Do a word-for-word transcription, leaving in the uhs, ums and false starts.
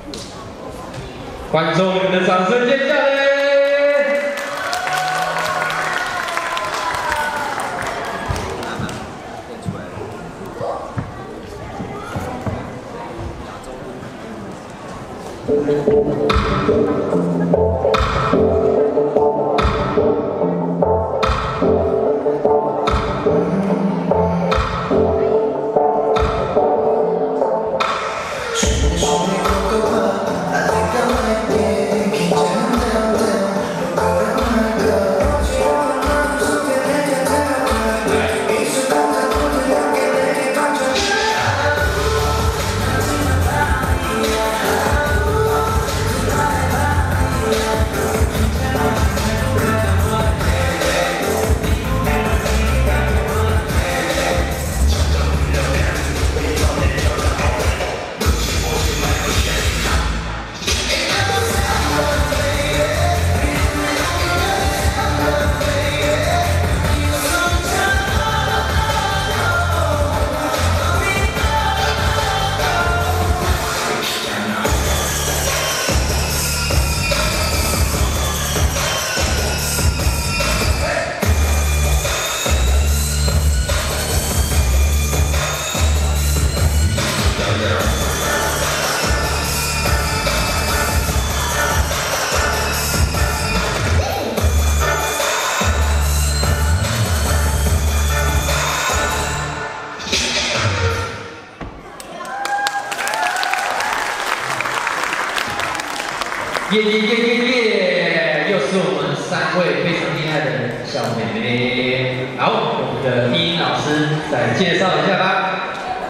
观众们的掌声尖叫嘞！耶耶耶耶耶！又是我们三位非常厉害的小妹妹。好，我们的依依老师再介绍一下吧。